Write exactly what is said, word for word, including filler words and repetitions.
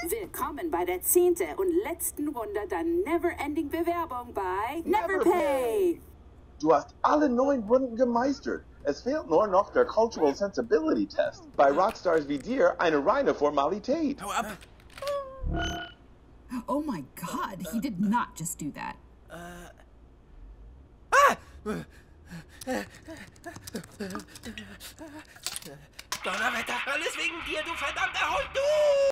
Willkommen bei der zehnten und letzten Runde der Never-Ending Bewerbung bei Neverpay. Du hast alle neun Runden gemeistert. Es fehlt nur noch der Cultural Sensibility Test. Bei Rockstars wie dir eine reine Formalität. Hau ab! Oh my god, he did not just do that. Donnerwetter, alles wegen dir, du verdammter Hund, du!